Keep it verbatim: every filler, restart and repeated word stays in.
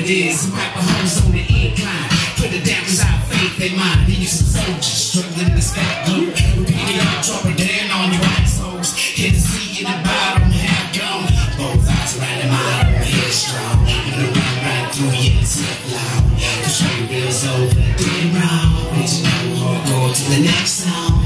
is. Some rapper hoes on the incline. Put it down cause I faith they mind. He used to soldiers struggling in the sky. Repeat it all, drop it down on your assholes. Hit the seat in the bottom, half gone. Both eyes right in my head strong. I'm gonna run right through you and slip loud. The straight wheels over, doing wrong. But you know, go to the next song.